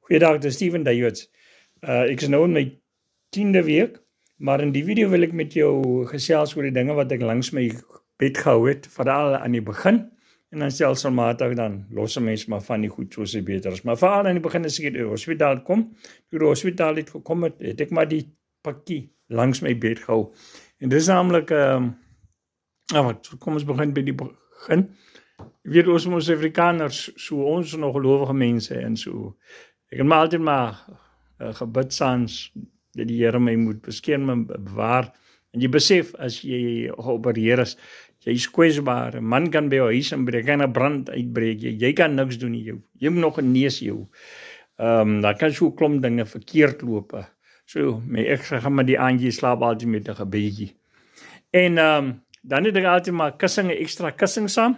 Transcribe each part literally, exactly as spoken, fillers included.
Goeiedag, dit is Steven Davids. Uh, ek is nou in my tiende week, maar in die video wil ek met jou gesels oor die dinge wat ek langs my bed gehou het, veral aan die begin, en dan stelselmatig dan los 'n mens maar van die goed soos hy beter is. Maar veral aan die begin as ek in die hospitaal kom, toe die hospitaal het gekom het, het ek maar die pakkie langs my bed gehou. En dit is namelijk, um, nou wat, kom ons begin by die begin. Jy weet, ons ons Afrikaners, so ons nog gelovige mense en so. Ek het maar altyd maar uh, gebid saans dat die Here my moet beskerm en bewaar. En jy besef, as jy geopereer is, jy is kwesbaar. 'n Man kan by jou huis inbreek, kan 'n brand uitbreek. Jy, jy kan niks doen nie. Jy, jy moet nog 'n neus jou. Um, daar kan so 'n klomp dinge verkeerd loop. So, my ek gaan maar die aandjie slaap altyd met 'n gebedjie. En um, dan het ek altyd maar kussing, extra kussing saam.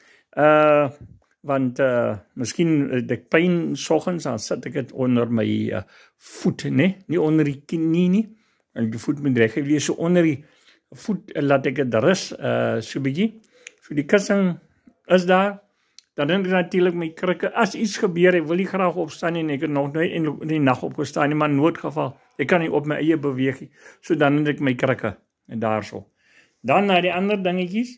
Uh, want uh, miskien uh, ek pyn soggens, dan sit ek het onder my uh, voet, ne? Nie onder die knie nie, en die voet moet reg wees, so onder die voet uh, laat ek het rus, uh, so bietjie, so die kussing is daar, dan dink ek natuurlik my krikke, as iets gebeur, ek wil nie graag opstaan nie, en ek het nog nooit in die nag opgestaan nie, maar noodgeval, ek kan nie op my eie beweeg nie, so dan het ek my krikke, en daar so. Dan na die ander dingetjies,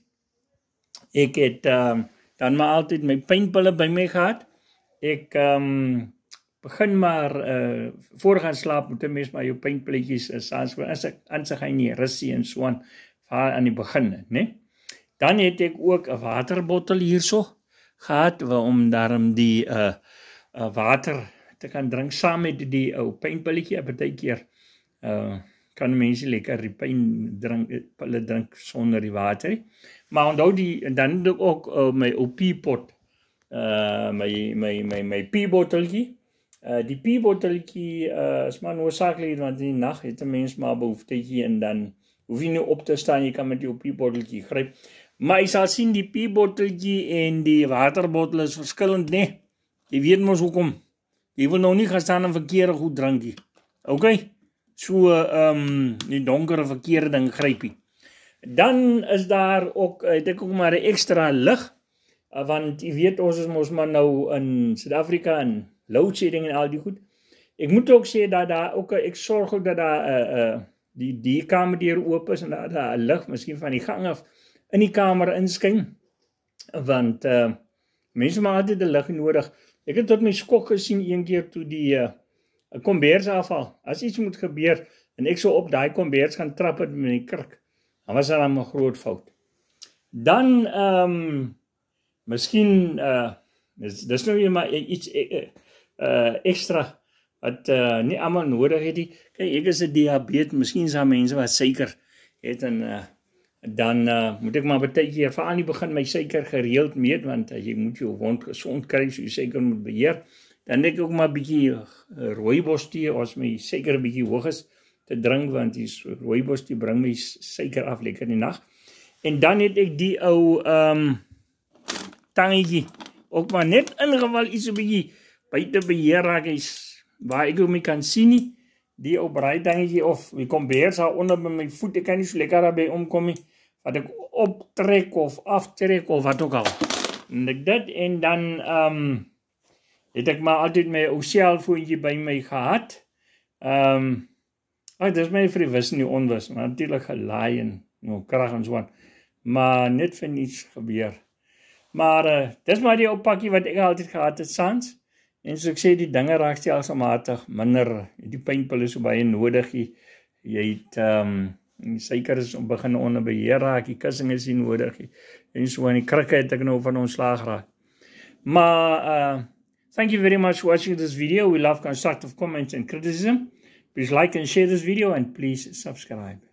ek het, um, dan maar altyd my pynpille by my gehad. Ek um, begin maar, uh, voor gaan slaap, moet een mens maar jou pynpilletjies is, as ek gaan nie russie en so aan, aan die begin, ne? Dan het ek ook 'n waterbottel hierso gehad, om daarom die uh, uh, water te kan drink, saam met die ou uh, pynpilletjie, 'n partykeer uh, kan mense lekker die pyn drink, pille drink sonder die water. Maar onthou die, en dan het ek ook uh, my ou piepot, uh, my, my, my, my piebotteltjie. Uh, die piebotteltjie uh, is maar noodsaaklik, want in die nacht het 'n mens maar behoeftetjie, en dan hoef jy nie op te staan, jy kan met jou piebotteltjie gryp. Maar jy sal sien, die piebotteltjie en die waterbottel is verskillend, nee. Jy weet mos hoekom. Jy wil nou nie gaan staan en verkeerde goed drinkie. Ok? So, um, die donkere verkeerde ding grypie. Dan is daar ook, het ek ook maar 'n ekstra lig, want jy weet, ons is mos maar nou in Suid-Afrika, en loadshedding en al die goed. Ek moet ook sê, dat daar ook, ek sorg ook dat daar uh, uh, die, die kamerdeur oop is, en dat daar 'n lig, miskien van die gang af, in die kamer inskyn, want uh, mense maar altyd 'n lig nodig. Ek het tot my skok gesien, een keer toe die uh, kombers afval, as iets moet gebeur, en ek so op daai kombers gaan trap het met die kruk, dan was daar dan 'n groot fout. Dan, um, miskien, uh, dis, dis nou maar iets uh, uh, extra, wat uh, nie allemaal nodig het. Kijk, ek is 'n diabetes, miskien is daar mense wat suiker het, en uh, dan uh, moet ek maar partykeer, veral aan die begin my suiker gereeld meet, want uh, jy moet jou wond gesond kry, so jy suiker moet beheer. Dan denk ek ook maar 'n bietjie uh, rooibos tee, as my suiker 'n bietjie hoog is, te drink, want die rooibos die bring my suiker af lekker in die nacht. En dan het ek die ou um, tangetjie, ook maar net ingeval iets 'n bietjie buite beheer raak is, waar ek ook my kan sien nie, die ou braai tangetjie, of die kombers daar onder by my voet, ek kan nie so lekker daarby omkom nie, wat ek optrek of aftrek, of wat ook al. En ek dit, en dan um, het ek maar altyd my ou selfoontjie by my gehad, um, Ag, dit is my vir die wis en die onwis, maar natuurlijk gelaai en nou, krag en so aan, maar net vir niets gebeur. Maar, uh, dit is maar die ou pakkie wat ek altyd gehad het, saans, en soos ek sê, die dinge raak stelselmatig minder, die pynpille is so baie nodig, jy, jy het, um, die suiker is om begin onder beheer raak, die kussing is nie nodig, en so aan die krikke het ek nou van ontslaag raak. Maar, uh, thank you very much for watching this video. We love constructive comments and criticism. Please like and share this video, and please subscribe.